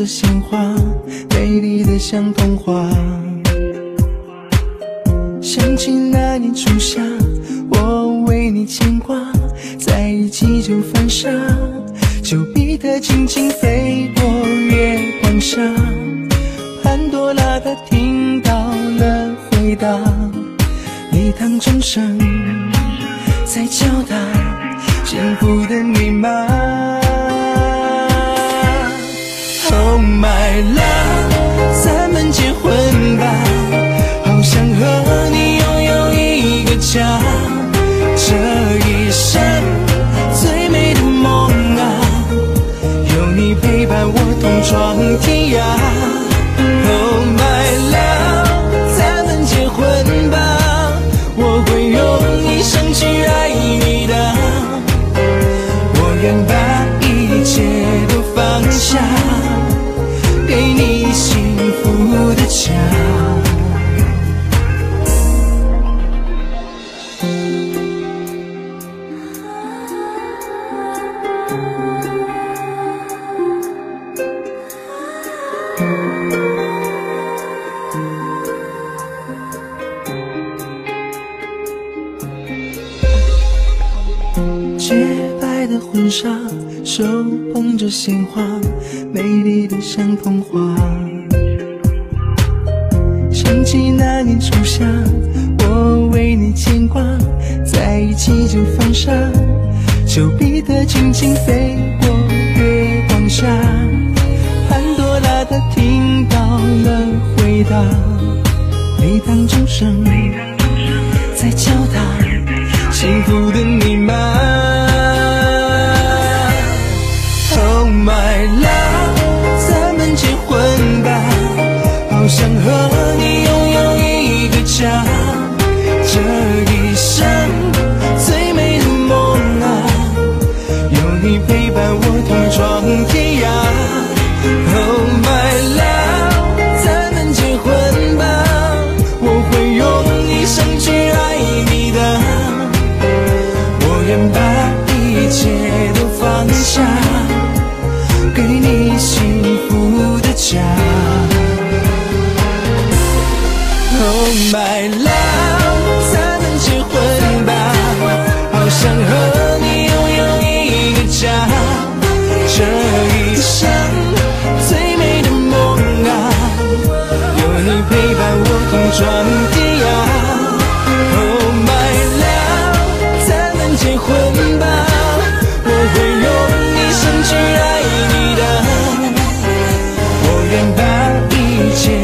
着鲜花，美丽的像童话。想起那年初夏，我为你牵挂，在一起就犯傻，丘比特轻轻飞过月光下，潘多拉她听到了回答，礼堂钟声在敲打幸福的密码。Oh my love， 咱们结婚吧，好想和你拥有一个家，这一生最美的梦啊，有你陪伴我同闯天涯。Oh my love， 咱们结婚吧，我会用一生去爱你的，我愿把一切都放下，给你幸福的家。洁白的婚纱，手捧着鲜花，美丽的像童话。想起那年初夏，我为你牵挂，在一起就犯傻，丘比特轻轻飞过月光下，潘多拉她听到了回答，礼堂钟声在敲打幸福的密码。Oh my love， 咱们结婚吧，好想和你拥有一个家，这一生最美的梦啊，有你陪伴我同闯天涯。Oh my love， 咱们结婚吧，我会用一生去爱你的，我愿把一切都放下，给你幸福的家。Oh my love， 咱们结婚吧，好想和你拥有一个家，这一生最美的梦啊，有你陪伴我同闯天涯。Oh my love， 咱们结婚吧，我会用一生去爱你的，我愿把一切